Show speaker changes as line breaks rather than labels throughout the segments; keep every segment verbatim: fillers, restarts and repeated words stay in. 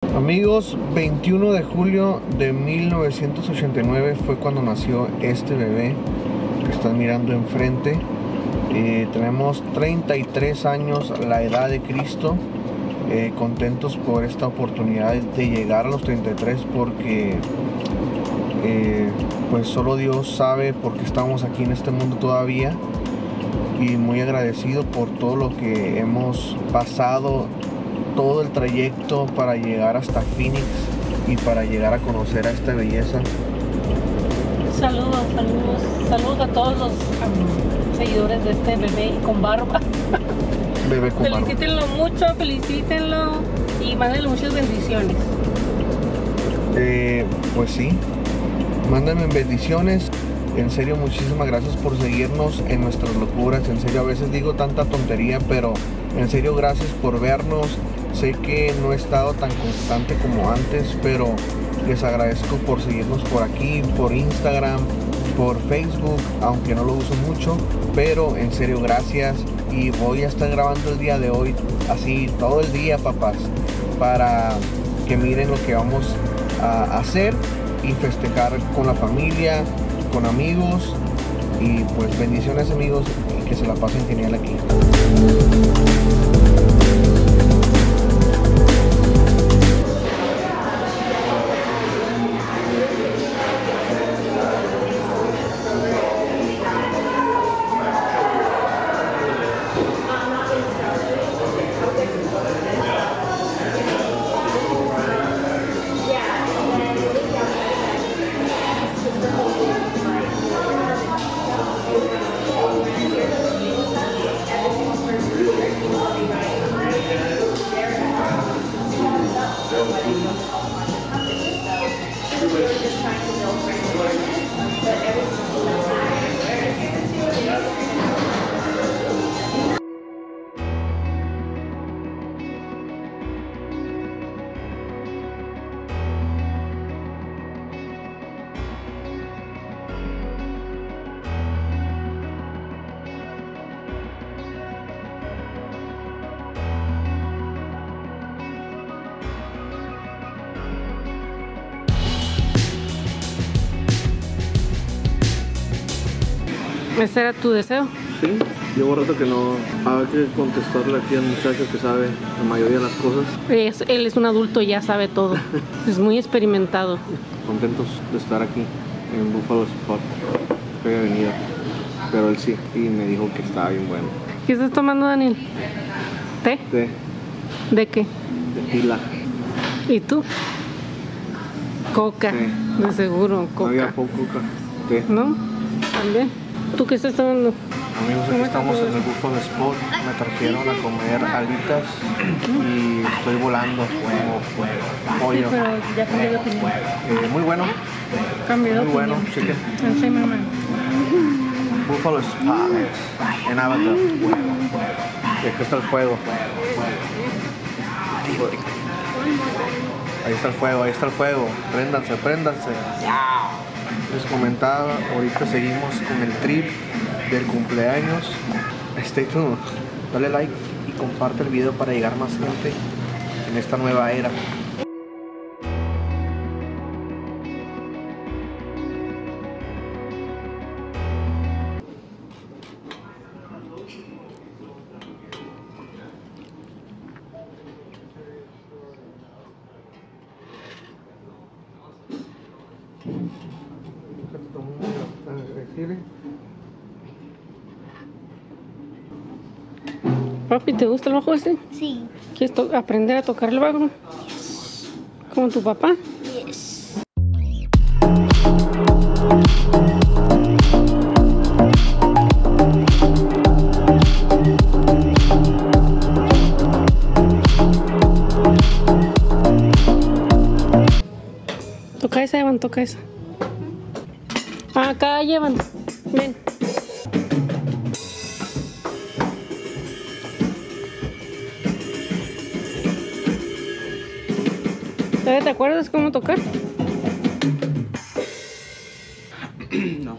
Amigos, veintiuno de julio de mil novecientos ochenta y nueve fue cuando nació este bebé que están mirando enfrente. Eh, tenemos treinta y tres años, la edad de Cristo. Eh, contentos por esta oportunidad de llegar a los treinta y tres porque eh, pues solo Dios sabe por qué estamos aquí en este mundo todavía, y muy agradecido por todo lo que hemos pasado, todo el trayecto para llegar hasta Phoenix y para llegar a conocer a esta belleza.
Saludos, saludos, saludos a todos los um, seguidores de este bebé con barba.
Bebé con barba.
Felicítenlo mucho, felicítenlo y mándenle muchas bendiciones.
Eh, pues sí, mándenme bendiciones. En serio, muchísimas gracias por seguirnos en nuestras locuras. En serio, a veces digo tanta tontería, pero en serio, gracias por vernos. Sé que no he estado tan constante como antes, pero les agradezco por seguirnos por aquí, por Instagram, por Facebook, aunque no lo uso mucho, pero en serio, gracias. Y voy a estar grabando el día de hoy, así todo el día, papás, para que miren lo que vamos a hacer y festejar con la familia, con amigos. Y pues bendiciones, amigos, y que se la pasen genial aquí.
¿Ese era tu deseo?
Sí, llevo rato que no. Hay que contestarle aquí al muchacho que sabe la mayoría de las cosas.
Es, él es un adulto, ya sabe todo. Es muy experimentado.
Contentos de estar aquí en Buffalo Spot. Que había venido, pero él sí, y me dijo que estaba bien bueno.
¿Qué estás tomando, Daniel? ¿Té?
De,
¿De qué?
de pila.
¿Y tú? Coca,
Sí.
de seguro,
No
coca.
había poco coca. Té.
¿No? ¿También? ¿Tú qué estás tomando?
Amigos, aquí estamos en el Buffalo Spot. Me trajeron a comer alitas y estoy volando como pollo.
Sí, pero ya cambié de opinión.
Eh, muy bueno,
Cambié de
muy bueno,
opinión.
chicken.
No soy mamá.
Buffalo Spot en Avatar. Y aquí está el fuego. Ahí está el fuego, ahí está el fuego. Préndanse, préndanse. Les comentaba, ahorita seguimos con el trip del cumpleaños. Stay tuned. Dale like y comparte el video para llegar más gente en esta nueva era.
Papi, ¿te gusta el bajo ese?
Sí.
¿Quieres to- aprender a tocar el bajo? ¿Como tu papá?
Yes.
Toca esa, Evan, toca esa. Ah, acá, Evan. Ven. ¿Te acuerdas cómo tocar?
No.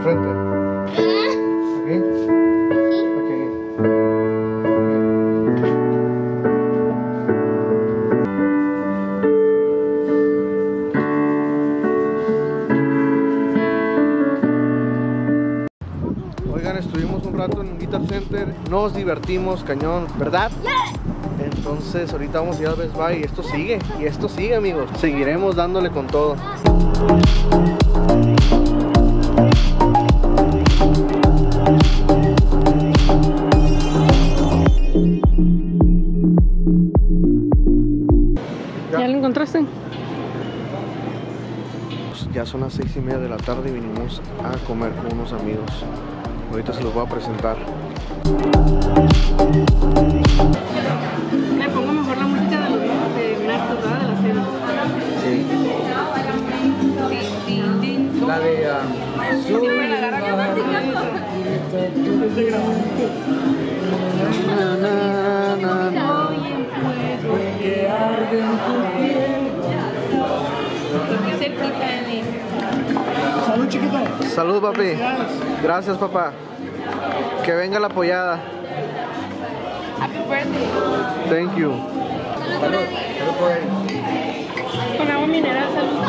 frente. ¿Aquí? Aquí. Oigan, estuvimos un rato en un Guitar Center, nos divertimos cañón, ¿verdad? Entonces ahorita vamos a ir a Best Buy y esto sigue, y esto sigue, amigos. Seguiremos dándole con todo.
¿Ya, ¿Ya lo encontraste?
Ya son las seis y media de la tarde y vinimos a comer con unos amigos. Ahorita se los voy a presentar.
Me pongo mejor la música de, de Narcos, ¿verdad? De la serie.
Sí. La de... Uh,
sí, me la agarra acá.
Salud, chiquito.
Salud, papi. Gracias, papá. Que venga la apoyada.
Happy birthday.
Thank you.
Con agua mineral, salud.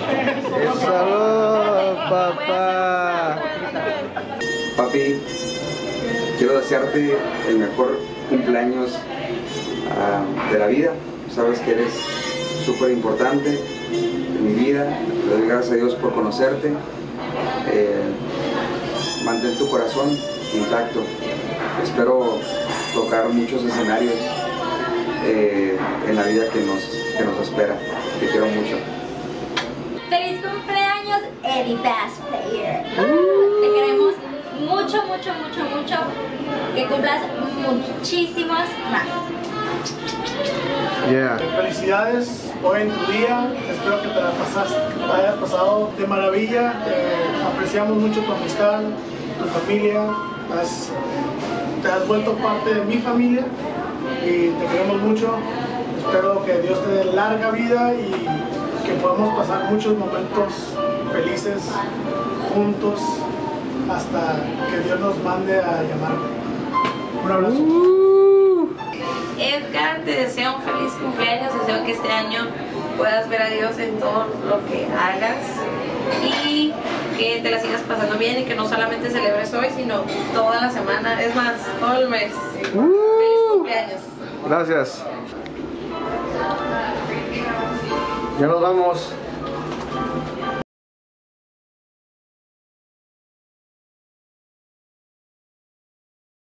Salud, papá.
Papi, quiero desearte el mejor cumpleaños uh, de la vida. Sabes que eres súper importante en mi vida. Le doy gracias a Dios por conocerte. Eh, mantén tu corazón intacto. Espero tocar muchos escenarios eh, en la vida que nos, que nos espera. Te quiero mucho.
¡Feliz cumpleaños, Eddie Bass Player! Uh, te queremos mucho, mucho, mucho, mucho. Que cumplas muchísimos más.
Yeah.
Felicidades hoy en tu día. Espero que te la pasas, te hayas pasado de maravilla. Eh, apreciamos mucho tu amistad, tu familia. Has, te has vuelto parte de mi familia y te queremos mucho. Espero que Dios te dé larga vida y que podamos pasar muchos momentos felices juntos hasta que Dios nos mande a llamarme. Un abrazo.
Uh. Edgar, te deseo un feliz cumpleaños. Deseo que este año puedas ver a Dios en todo lo que hagas y que te la sigas pasando bien y que no solamente celebres hoy, sino toda la semana, es más, todo el mes. Uh. Feliz cumpleaños.
Gracias. Ya nos vamos.